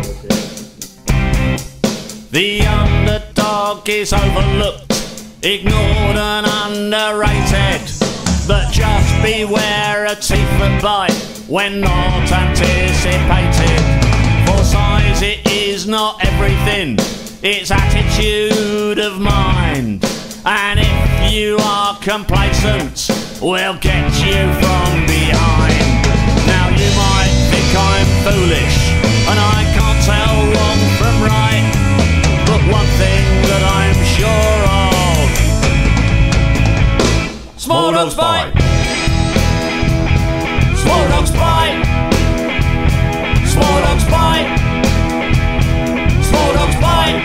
The underdog is overlooked, ignored and underrated, but just beware a teeth that bite when not anticipated. For size it is not everything, it's attitude of mind, and if you are complacent, we'll get you from behind. Now you might think I'm foolish, and I can't tell wrong from right, but one thing that I'm sure of: small dogs bite. Small dogs bite. Small dogs bite. Small dogs bite.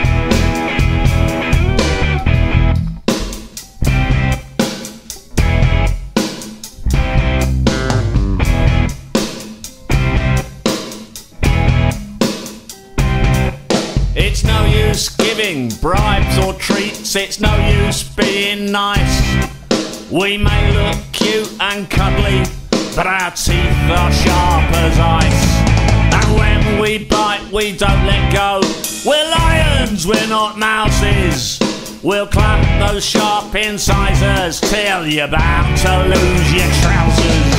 It's no use giving bribes or treats, it's no use being nice. We may look cute and cuddly, but our teeth are sharp as ice. And when we bite, we don't let go. We're lions, we're not mouses. We'll clamp those sharp incisors till you're bound to lose your trousers.